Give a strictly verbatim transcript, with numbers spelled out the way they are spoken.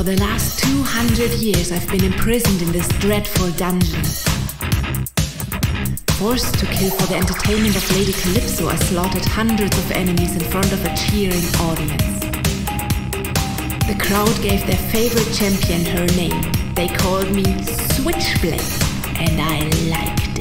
For the last two hundred years I've been imprisoned in this dreadful dungeon. Forced to kill for the entertainment of Lady Calypso, I slaughtered hundreds of enemies in front of a cheering audience. The crowd gave their favorite champion her name. They called me Switchblade, and I liked